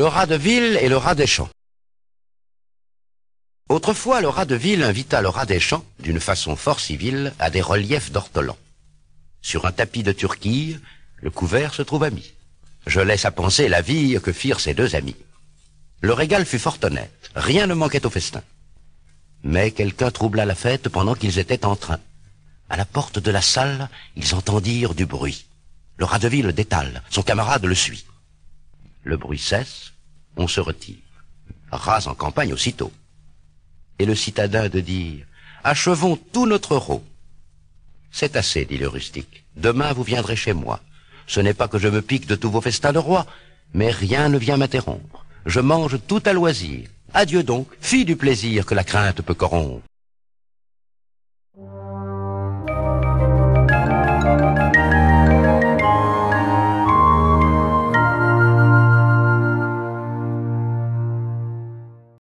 Le rat de ville et le rat des champs. Autrefois, le rat de ville invita le rat des champs, d'une façon fort civile, à des reliefs d'ortolans. Sur un tapis de turquille, le couvert se trouva mis. Je laisse à penser la vie que firent ces deux amis. Le régal fut fort honnête, rien ne manquait au festin. Mais quelqu'un troubla la fête pendant qu'ils étaient en train. À la porte de la salle, ils entendirent du bruit. Le rat de ville détale, son camarade le suit. Le bruit cesse, on se retire. Rase en campagne aussitôt. Et le citadin de dire « Achevons tout notre rôt ». « C'est assez, dit le rustique. Demain vous viendrez chez moi. Ce n'est pas que je me pique de tous vos festins de roi, mais rien ne vient m'interrompre. Je mange tout à loisir. Adieu donc, fille du plaisir que la crainte peut corrompre. »